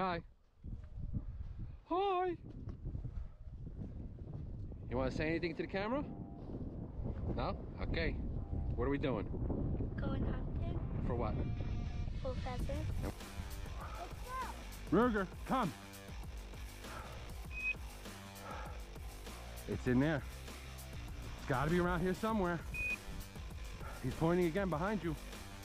hi. Hi. You want to say anything to the camera? No? Okay. What are we doing? Going hunting. For what? For pheasants. Ruger, come. It's in there. It's got to be around here somewhere. He's pointing again behind you.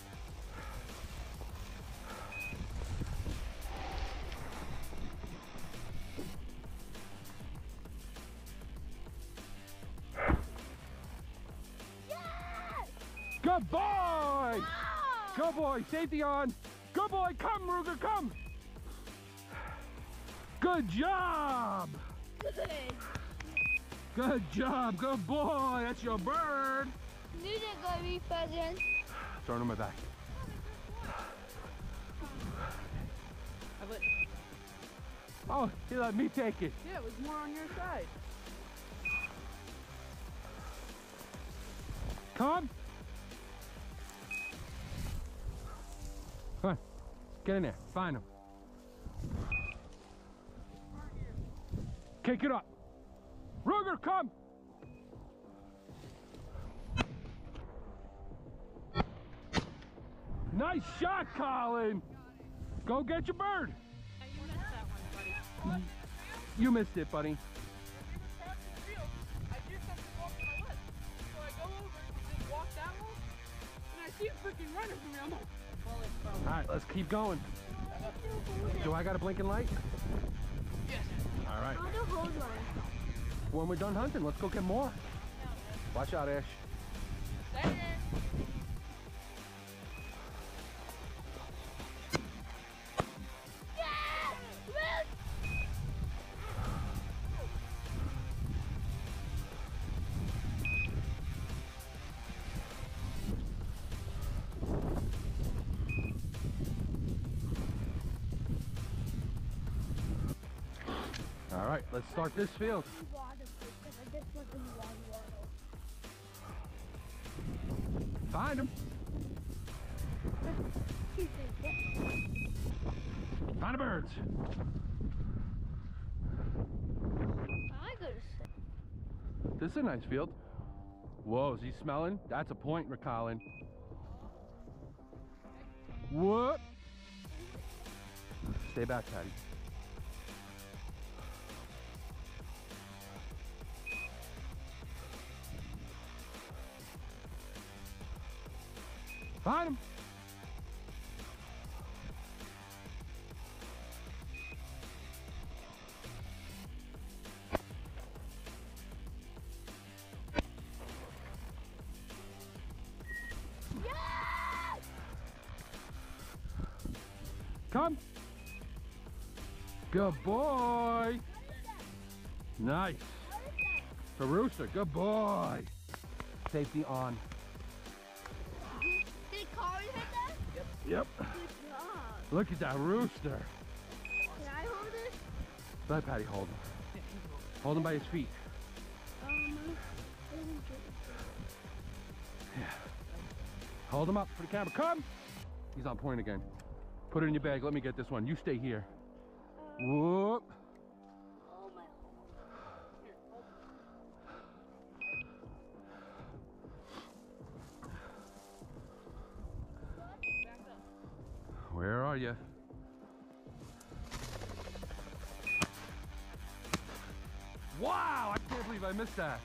Yes! Good boy! Oh! Good boy, safety on. Good boy, come Ruger, come. Good job. Good. Good job, good boy. That's your bird. These are gonna be pheasants. Throw it on my back. Oh, he let me take it. Yeah, it was more on your side. Come. Come on. Get in there. Find him. Kick it up. Ruger, come. Nice shot, Colin. Go get your bird. You missed that one, buddy. You missed it, buddy. I just have to walk to my left. So I go over and just walk that way. And I see a freaking runner from me. I'm like, bullet from. All right, let's keep going. Do I got a blinking light? Yes. All right. How to hold one? When we're done hunting, let's go get more. Watch out, Ash. There. All right, let's start this field. Find him. Find the birds. I gotta say. This is a nice field. Whoa, is he smelling? That's a point, Colin. What? Stay back, Patty. Find him. Yes! Come. Good boy. Nice. The rooster. Good boy. Safety on. Did Colin hit that? Yep. Good job. Look at that rooster. Can I hold it? Let Patty hold him. Hold him by his feet. Yeah. Hold him up for the camera. Come. He's on point again. Put it in your bag. Let me get this one. You stay here. Whoop. Oh my. Where are you? Wow, I can't believe I missed that.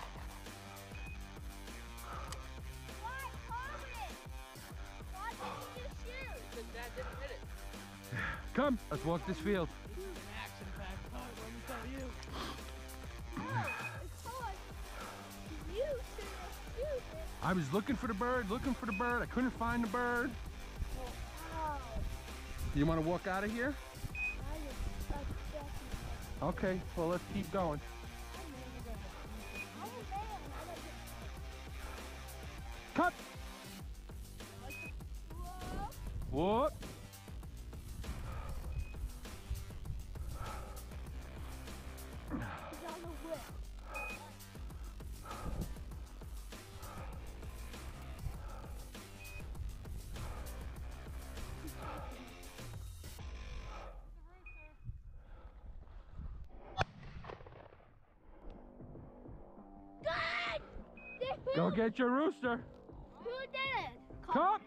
Why Colin? Why didn't you shoot? Because Dad didn't hit it. Come, let's walk this field. This is an action-packed hunt, let me tell you. No, it's Colin. You should have shoot it. I was looking for the bird, I couldn't find the bird. Oh, You want to walk out of here? I just stuck that. Okay, well, let's keep going. Oh man, I like it. Cut! Whoa. Whoop! He's on the whip. Go get your rooster. Who did it? Come.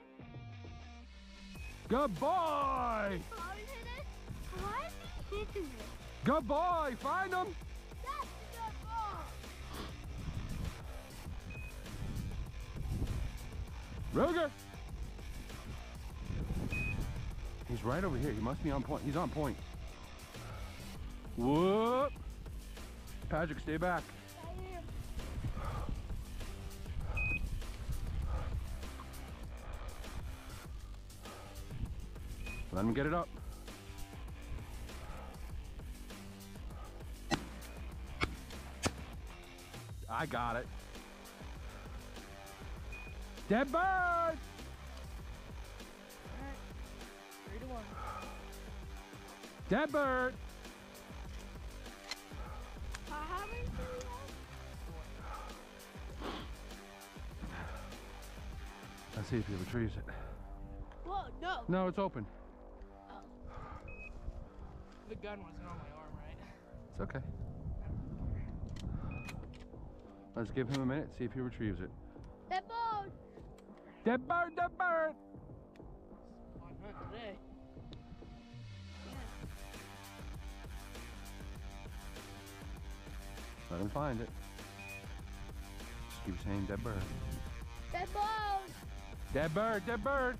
Good boy. Colin hit it? Why is he hitting it? Good boy. Find him. That's a good ball. Ruger. He's right over here. He must be on point. He's on point. Whoop. Patrick, stay back. I am. Let him get it up. I got it. Dead bird! Alright. 3 to 1. Dead bird! How many do we have? Let's see if he retrieves it. Whoa, no. No, it's open. The gun wasn't on my arm, right? It's okay. Let's give him a minute, see if he retrieves it. That ball. Dead bird, dead bird! On hunt today. Let him find it. Just keep saying dead bird. That ball. Dead bird, dead bird!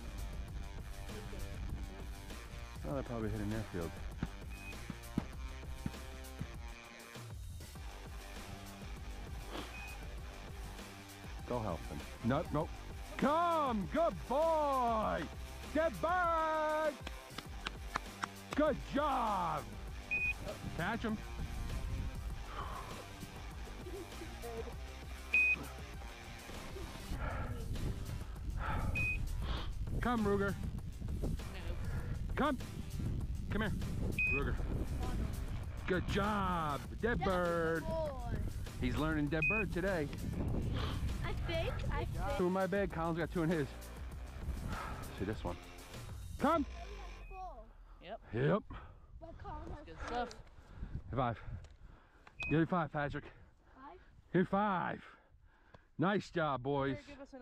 Oh, that probably hit an airfield. Go help him. Nope, nope. Come, good boy! Dead bird! Good job! Catch him. Come, Ruger. Come. Come here. Ruger. Good job. Dead bird. Boy. He's learning dead bird today. I think. 2 in my bag. Colin's got 2 in his. See this one. Come. Full. Yep. Yep. But Colin has Good stuff. High 5. Give me 5, Patrick. 5. Give me 5. Nice job, boys. Give us